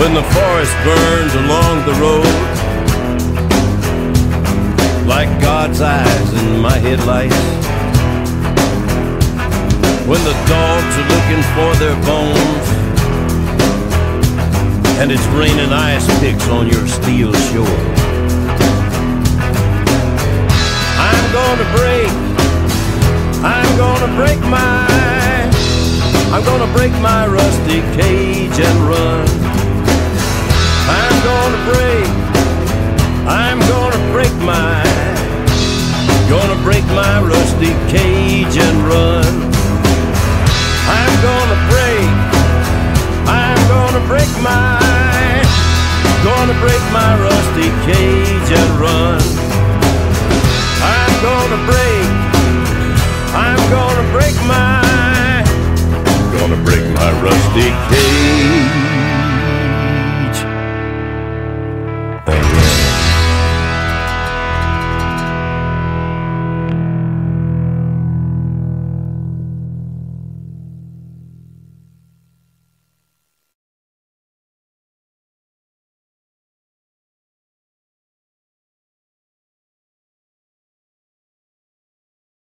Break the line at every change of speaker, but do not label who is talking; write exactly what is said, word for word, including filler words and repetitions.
When the forest burns along the road, like God's eyes in my headlights. When the dogs are looking for their bones, and it's raining ice picks on your steel shore. I'm gonna break, I'm gonna break my, I'm gonna break my rusty cage and run. I'm gonna break, I'm gonna break my, gonna break my rusty cage and run. I'm